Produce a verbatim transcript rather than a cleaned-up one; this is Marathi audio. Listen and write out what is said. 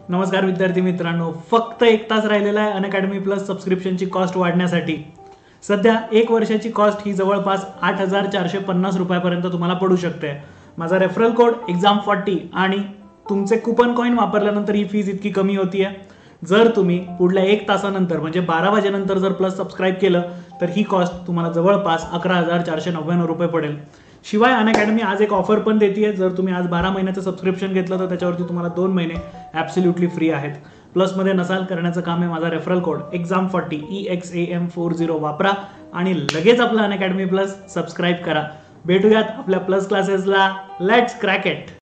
नमस्कार विद्यार्थी मित्रांनो, फक्त एक तास राहिलेला आहे अनअकॅडमी प्लस सबस्क्रिप्शनची कॉस्ट वाढण्यासाठी। सध्या एक वर्षाची कॉस्ट ही जवळपास आठ हजार चारशे पन्नास रुपयापर्यंत तुम्हाला पडू शकते। माझा रेफरल कोड एक्झाम चाळीस आणि तुमचे कुपन कॉइन वापरल्यानंतर ही फीज इतकी कमी होतीये। जर तुम्ही पुढल्या एक तासानंतर म्हणजे बारा वाजेनंतर जर प्लस सबस्क्राइब केलं तर ही कॉस्ट तुम्हाला जवळपास अकरा हजार चारशे नव्याण्णव रुपये पडेल। शिवाय अनअकॅडमी आज एक ऑफर पण देते, जर तुम्ही आज बारा महिन्याचं सबस्क्रिप्शन घेतलं तर त्याच्यावरती तुम्हाला दोन महिने ॲब्सोल्युटली फ्री आहेत। प्लसमध्ये नसाल करण्याचं काम आहे माझा रेफरल कोड एक्झाम चाळीस ई एक्स ए एम चाळीस वापरा आणि लगेच आपला अनअकॅडमी प्लस सबस्क्राइब करा। भेटूयात आपल्या प्लस क्लासेसला। Let's crack it.